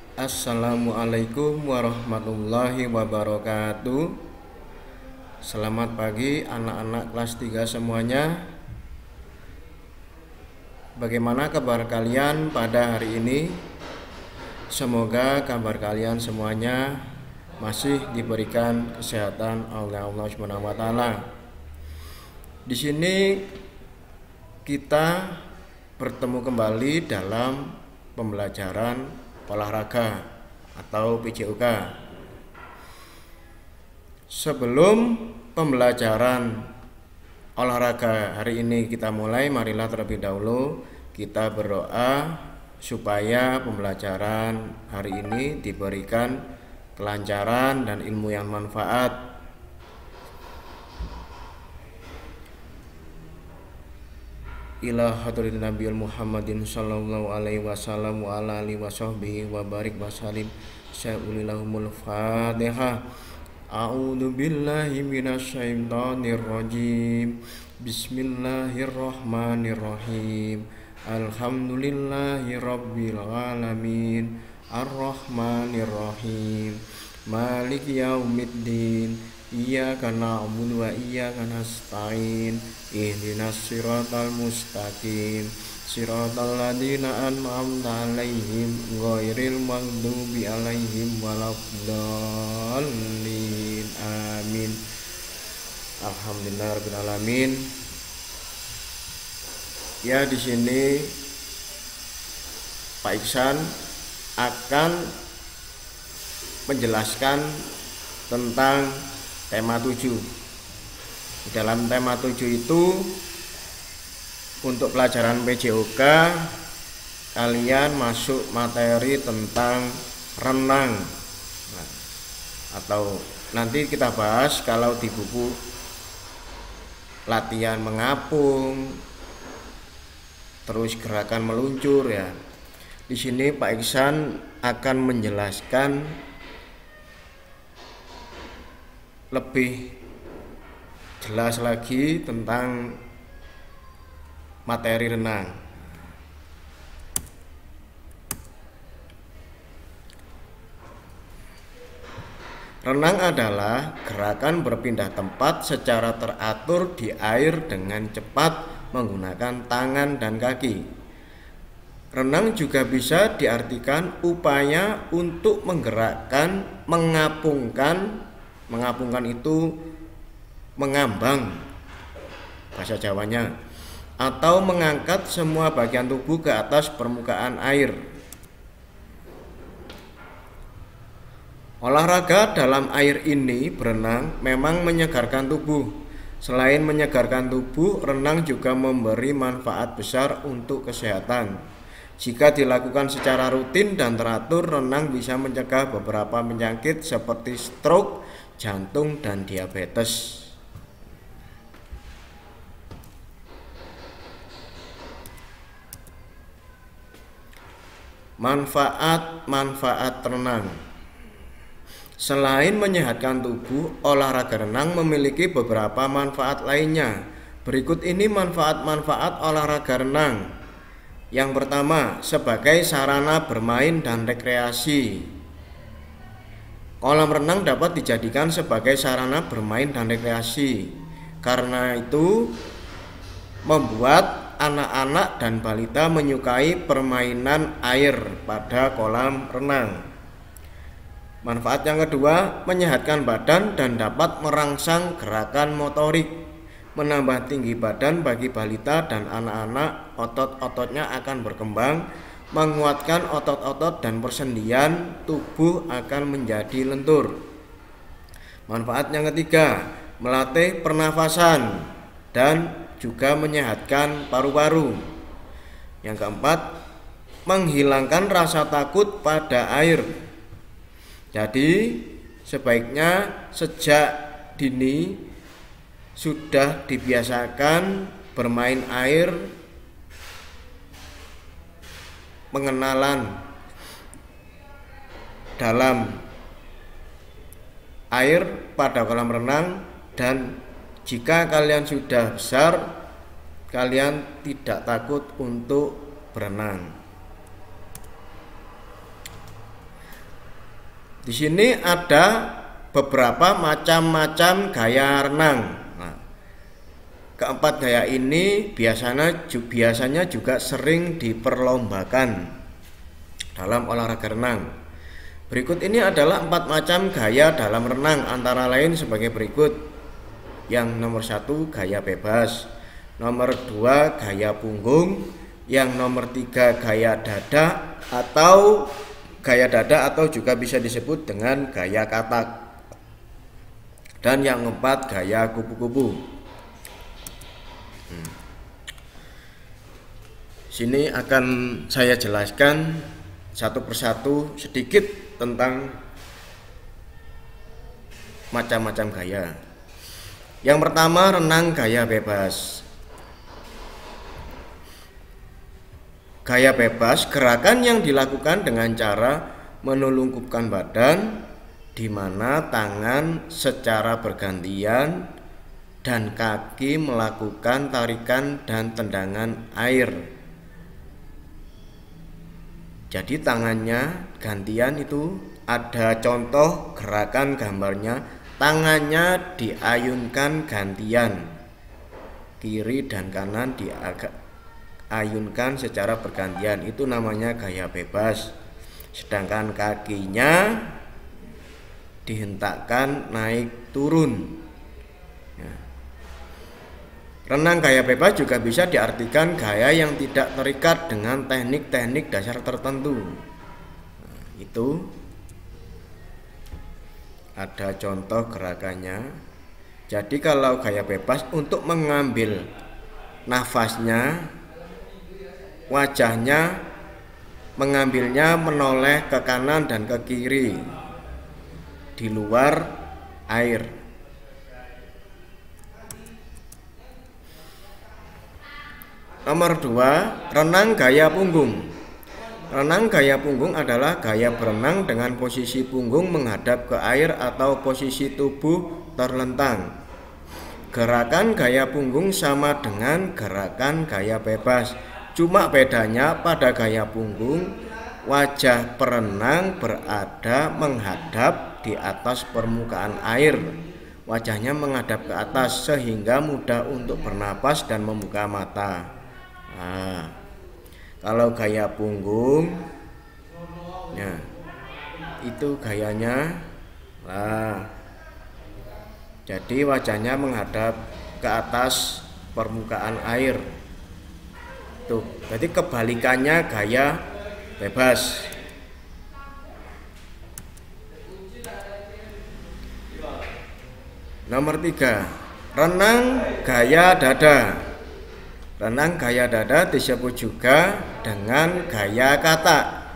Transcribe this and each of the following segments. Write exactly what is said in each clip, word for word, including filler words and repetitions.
Assalamualaikum warahmatullahi wabarakatuh. Selamat pagi anak-anak kelas tiga semuanya. Bagaimana kabar kalian pada hari ini? Semoga kabar kalian semuanya masih diberikan kesehatan oleh Allah Subhanahu wa taala. Di sini kita bertemu kembali dalam pembelajaran olahraga atau P J O K. Sebelum pembelajaran olahraga hari ini kita mulai, marilah terlebih dahulu kita berdoa supaya pembelajaran hari ini diberikan kelancaran dan ilmu yang manfaat. Ila hadratin Nabi Muhammadin sallallahu alaihi wasallam wa ala alihi washabbihi wa barik wasallim sya'ulillahumul fatihah. A'udzu billahi minasyaitonir rajim. Bismillahirrahmanirrahim. Alhamdulillahi rabbil alamin. Arrahmanirrahim. Maliki yaumiddin. Iyyaka na'budu wa iyyaka nasta'in. Ihdinas siratal mustaqim. Siratal ladzina an'amta 'alaihim ghairil maghdubi 'alaihim waladdallin. Amin. Alhamdulillahirabbil alamin. Ya, di sini Pak Iksan akan menjelaskan tentang tema tujuh. Di dalam tema tujuh itu untuk pelajaran P J O K kalian masuk materi tentang renang. Nah, atau nanti kita bahas kalau di buku latihan mengapung, terus gerakan meluncur ya. Di sini Pak Iksan akan menjelaskan lebih jelas lagi tentang materi renang. Renang adalah gerakan berpindah tempat secara teratur di air dengan cepat menggunakan tangan dan kaki. Renang juga bisa diartikan upaya untuk menggerakkan, mengapungkan, mengapungkan itu mengambang bahasa Jawanya, atau mengangkat semua bagian tubuh ke atas permukaan air. Olahraga dalam air ini, berenang, memang menyegarkan tubuh. Selain menyegarkan tubuh, renang juga memberi manfaat besar untuk kesehatan. Jika dilakukan secara rutin dan teratur, renang bisa mencegah beberapa penyakit seperti stroke, jantung, dan diabetes. Manfaat-manfaat renang. Selain menyehatkan tubuh, olahraga renang memiliki beberapa manfaat lainnya. Berikut ini manfaat-manfaat olahraga renang. Yang pertama, sebagai sarana bermain dan rekreasi. Kolam renang dapat dijadikan sebagai sarana bermain dan rekreasi. Karena itu, membuat anak-anak dan balita menyukai permainan air pada kolam renang. Manfaat yang kedua, menyehatkan badan dan dapat merangsang gerakan motorik. Menambah tinggi badan bagi balita dan anak-anak, otot-ototnya akan berkembang, menguatkan otot-otot dan persendian tubuh akan menjadi lentur. Manfaat yang ketiga, melatih pernafasan dan juga menyehatkan paru-paru. Yang keempat, menghilangkan rasa takut pada air. Jadi sebaiknya sejak dini sudah dibiasakan bermain air, pengenalan dalam air pada kolam renang, dan jika kalian sudah besar, kalian tidak takut untuk berenang. Di sini ada beberapa macam-macam gaya renang. Nah, keempat gaya ini biasanya biasanya juga sering diperlombakan dalam olahraga renang. Berikut ini adalah empat macam gaya dalam renang, antara lain sebagai berikut. Yang nomor satu, gaya bebas. Nomor dua, gaya punggung. Yang nomor tiga, gaya dada atau gaya dada atau juga bisa disebut dengan gaya katak. Dan yang keempat, gaya kupu-kupu. Hmm. Sini akan saya jelaskan satu persatu sedikit tentang macam-macam gaya. Yang pertama, renang gaya bebas. Gaya bebas, gerakan yang dilakukan dengan cara menelungkupkan badan, di mana tangan secara bergantian dan kaki melakukan tarikan dan tendangan air. Jadi tangannya gantian, itu ada contoh gerakan gambarnya, tangannya diayunkan gantian, kiri dan kanan diayunkan secara bergantian, itu namanya gaya bebas. Sedangkan kakinya dihentakkan naik turun. Ya. Renang gaya bebas juga bisa diartikan gaya yang tidak terikat dengan teknik-teknik dasar tertentu. Nah, itu ada contoh gerakannya. Jadi kalau gaya bebas, untuk mengambil nafasnya, wajahnya mengambilnya menoleh ke kanan dan ke kiri di luar air. Nomor dua, renang gaya punggung. Renang gaya punggung adalah gaya berenang dengan posisi punggung menghadap ke air atau posisi tubuh terlentang. Gerakan gaya punggung sama dengan gerakan gaya bebas. Cuma bedanya pada gaya punggung, wajah perenang berada menghadap di atas permukaan air. Wajahnya menghadap ke atas sehingga mudah untuk bernapas dan membuka mata. Nah, kalau gaya punggung, ya, itu gayanya. Nah, jadi wajahnya menghadap ke atas permukaan air. Tuh, jadi kebalikannya gaya bebas. Nomor tiga, renang gaya dada. Renang gaya dada disebut juga dengan gaya katak.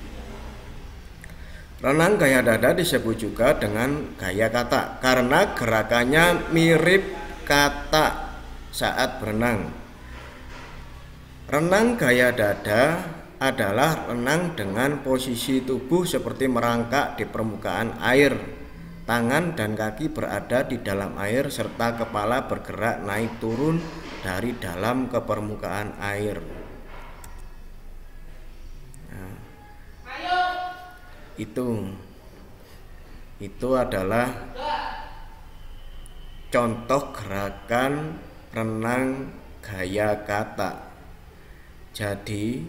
Renang gaya dada disebut juga dengan gaya katak karena gerakannya mirip katak saat berenang. Renang gaya dada adalah renang dengan posisi tubuh seperti merangkak di permukaan air. Tangan dan kaki berada di dalam air serta kepala bergerak naik turun dari dalam ke permukaan air. Nah, itu itu adalah contoh gerakan renang gaya katak. Jadi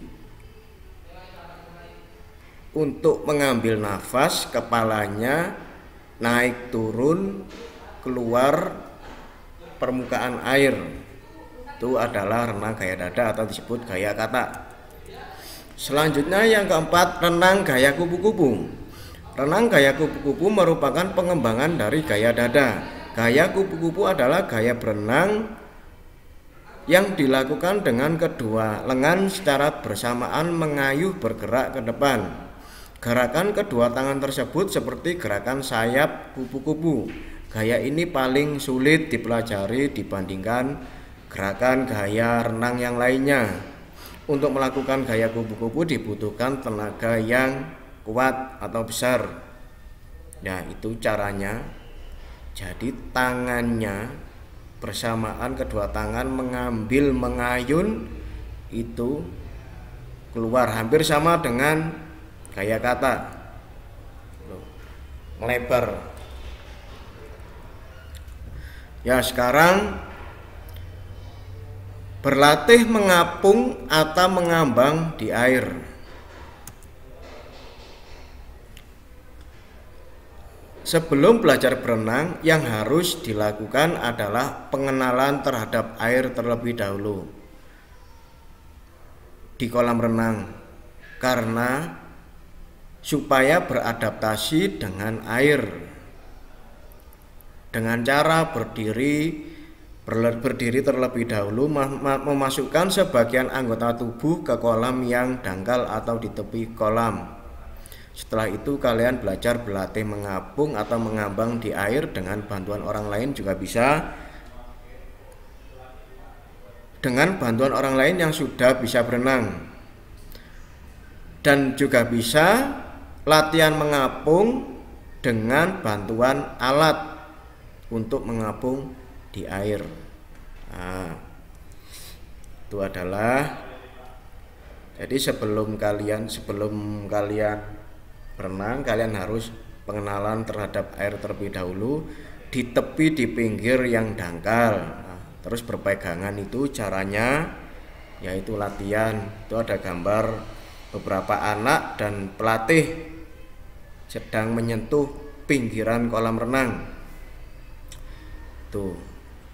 untuk mengambil nafas, kepalanya naik turun keluar permukaan air, itu adalah renang gaya dada atau disebut gaya katak. Selanjutnya yang keempat, renang gaya kupu-kupu. Renang gaya kupu-kupu merupakan pengembangan dari gaya dada. Gaya kupu-kupu adalah gaya berenang yang dilakukan dengan kedua lengan secara bersamaan mengayuh bergerak ke depan. Gerakan kedua tangan tersebut seperti gerakan sayap kupu-kupu. Gaya ini paling sulit dipelajari dibandingkan gerakan gaya renang yang lainnya. Untuk melakukan gaya kupu-kupu dibutuhkan tenaga yang kuat atau besar. Nah, itu caranya. Jadi tangannya bersamaan, kedua tangan mengambil mengayun, itu keluar hampir sama dengan gaya katak. melebar. Ya, sekarang berlatih mengapung atau mengambang di air. Sebelum belajar berenang, yang harus dilakukan adalah pengenalan terhadap air terlebih dahulu di kolam renang, karena supaya beradaptasi dengan air dengan cara berdiri berdiri terlebih dahulu, memasukkan sebagian anggota tubuh ke kolam yang dangkal atau di tepi kolam. Setelah itu kalian belajar berlatih mengapung atau mengambang di air dengan bantuan orang lain juga bisa. Dengan bantuan orang lain yang sudah bisa berenang. Dan juga bisa latihan mengapung dengan bantuan alat untuk mengapung di air. Nah, itu adalah, jadi sebelum kalian sebelum kalian berenang, kalian harus pengenalan terhadap air terlebih dahulu di tepi, di pinggir yang dangkal. Nah, terus berpegangan itu caranya, yaitu latihan. Itu ada gambar beberapa anak dan pelatih sedang menyentuh pinggiran kolam renang. Tuh.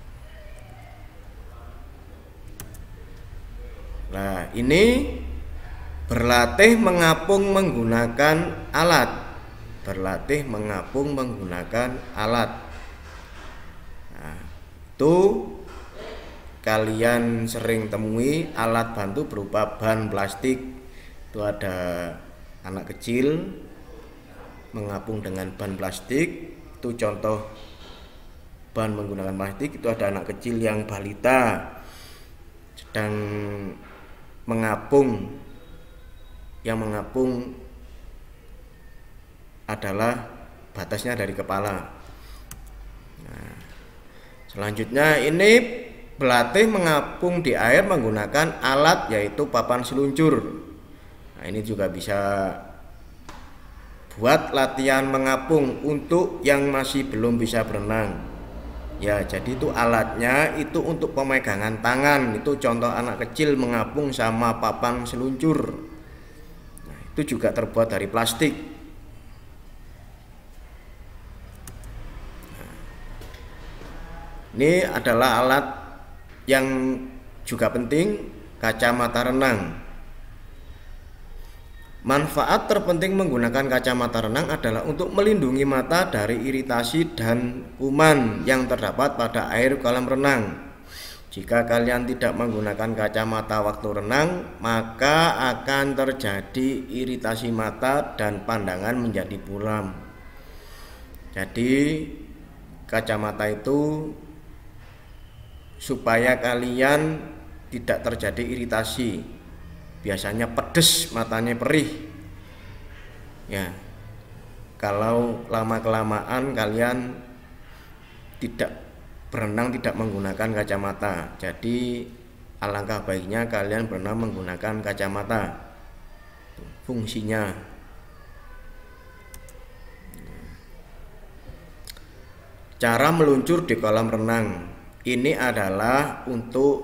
Nah, ini berlatih mengapung menggunakan alat. Berlatih mengapung menggunakan alat. Nah, itu kalian sering temui alat bantu berupa ban plastik. Itu ada anak kecil mengapung dengan ban plastik. Itu contoh ban menggunakan plastik. Itu ada anak kecil yang balita sedang mengapung. Yang mengapung adalah batasnya dari kepala. Nah, selanjutnya ini berlatih mengapung di air menggunakan alat, yaitu papan seluncur. Nah, ini juga bisa buat latihan mengapung untuk yang masih belum bisa berenang. Ya, jadi itu alatnya itu untuk pemegangan tangan. Itu contoh anak kecil mengapung sama papan seluncur. Nah, itu juga terbuat dari plastik. Nah, ini adalah alat yang juga penting, kacamata renang. Manfaat terpenting menggunakan kacamata renang adalah untuk melindungi mata dari iritasi dan kuman yang terdapat pada air kolam renang. Jika kalian tidak menggunakan kacamata waktu renang, maka akan terjadi iritasi mata dan pandangan menjadi buram. Jadi kacamata itu supaya kalian tidak terjadi iritasi. Biasanya pedes, matanya perih. Ya, kalau lama-kelamaan kalian tidak berenang tidak menggunakan kacamata. Jadi alangkah baiknya kalian berenang menggunakan kacamata. Fungsinya. Cara meluncur di kolam renang. Ini adalah untuk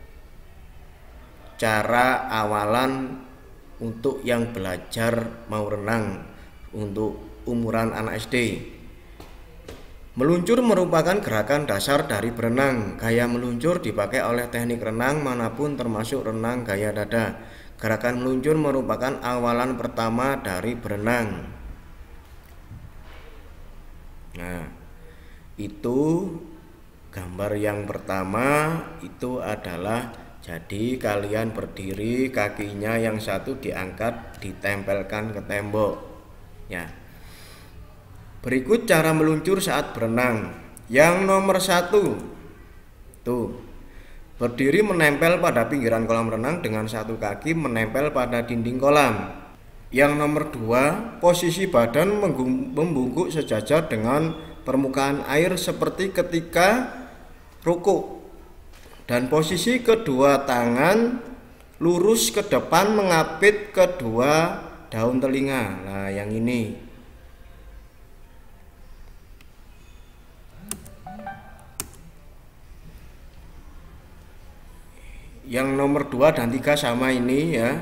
cara awalan untuk yang belajar mau renang, untuk umuran anak S D. Meluncur merupakan gerakan dasar dari berenang. Gaya meluncur dipakai oleh teknik renang manapun termasuk renang gaya dada. Gerakan meluncur merupakan awalan pertama dari berenang. Nah, itu gambar yang pertama itu adalah, jadi kalian berdiri, kakinya yang satu diangkat, ditempelkan ke tembok. Ya. Berikut cara meluncur saat berenang. Yang nomor satu, tuh, berdiri menempel pada pinggiran kolam renang dengan satu kaki menempel pada dinding kolam. Yang nomor dua, posisi badan membungkuk sejajar dengan permukaan air seperti ketika rukuk. Dan posisi kedua tangan lurus ke depan mengapit kedua daun telinga. Nah, yang ini. Yang nomor dua dan tiga sama ini ya.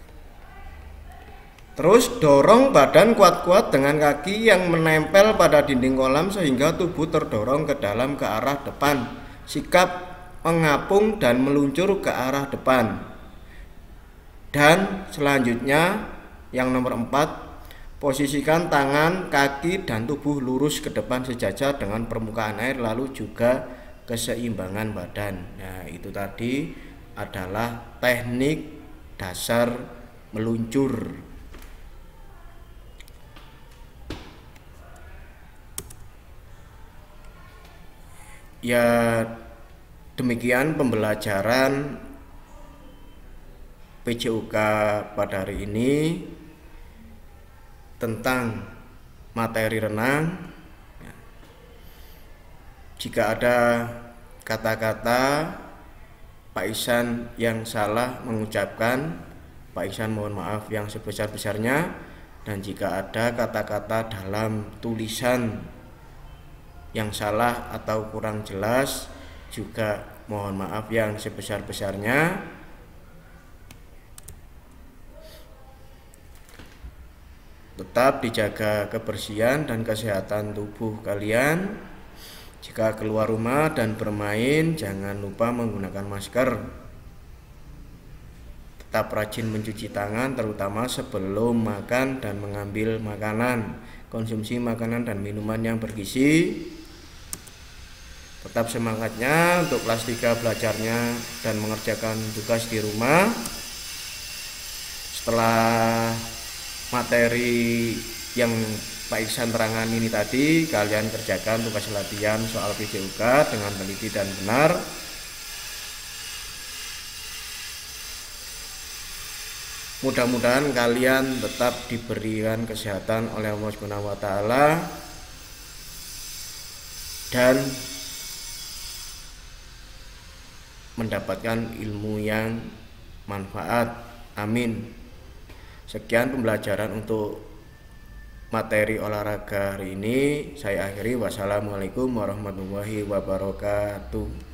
Terus dorong badan kuat-kuat dengan kaki yang menempel pada dinding kolam sehingga tubuh terdorong ke dalam ke arah depan. Sikap mengapung dan meluncur ke arah depan. Dan selanjutnya yang nomor empat, posisikan tangan, kaki, dan tubuh lurus ke depan sejajar dengan permukaan air, lalu juga keseimbangan badan. Nah, itu tadi adalah teknik dasar meluncur. Ya, demikian pembelajaran P J U K pada hari ini tentang materi renang. Jika ada kata-kata Pak Ihsan yang salah mengucapkan, Pak Ihsan mohon maaf yang sebesar-besarnya. Dan jika ada kata-kata dalam tulisan yang salah atau kurang jelas, juga mohon maaf yang sebesar-besarnya. Tetap dijaga kebersihan dan kesehatan tubuh kalian. Jika keluar rumah dan bermain, jangan lupa menggunakan masker. Tetap rajin mencuci tangan, terutama sebelum makan dan mengambil makanan. Konsumsi makanan dan minuman yang bergizi. Tetap semangatnya untuk kelas tiga belajarnya dan mengerjakan tugas di rumah. Setelah materi yang Pak Ihsan terangkan ini tadi, kalian kerjakan tugas latihan soal P J U K dengan teliti dan benar. Mudah-mudahan kalian tetap diberikan kesehatan oleh Allah Subhanahu wa taala dan mendapatkan ilmu yang manfaat. Amin. Sekian pembelajaran untuk materi olahraga hari ini. Saya akhiri. Wassalamualaikum warahmatullahi wabarakatuh.